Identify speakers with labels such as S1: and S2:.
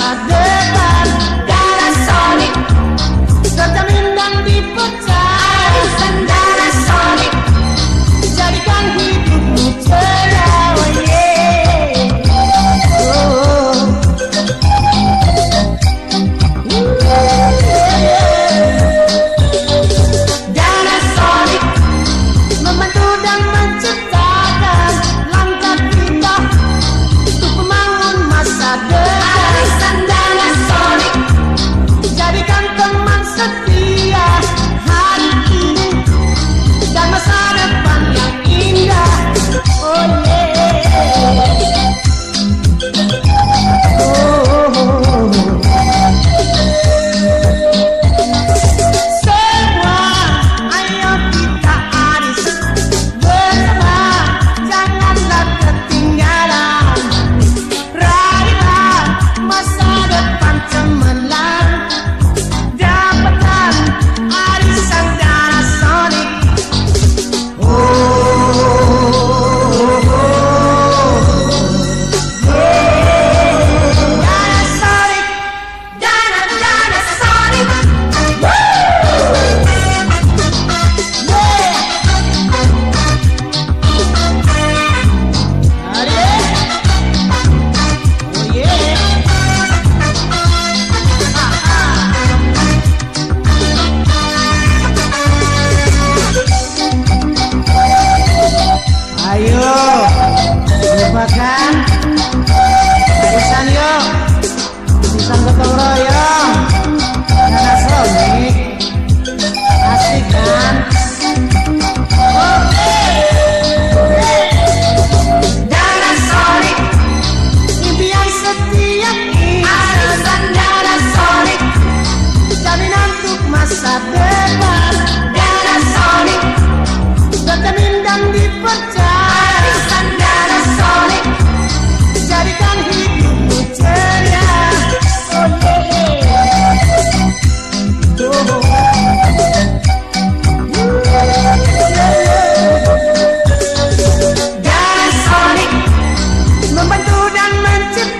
S1: masa depan. Danasonik terjamin dan dipercaya. Arisan Danasonik jadikan hidupmu ceria. Oh yeah. Oh. Danasonik membantu dan menciptakan langkah kita untuk membangun masa depan. Arisan Danasonik jadikan teman setia hari ini dan masa depan yang indah. Oh yeah. Oh. Semua ayo kita aris bersama, janganlah ketinggalan. Raihlah masa depan cemerlang, dapatkan arisan Danasonik. Danasonik, Danasonik. Ayo, lupakan arisan yuk, arisan gotong royong. Danasonik asik kan? Danasonik impian setiap kita. Arisan Danasonik jaminan untuk masa depan. Danasonik terjamin dan dipercaya. Arisan Danasonik jadikan hidupmu ceria. Oh yeah. Danasonik membantu dan menciptakan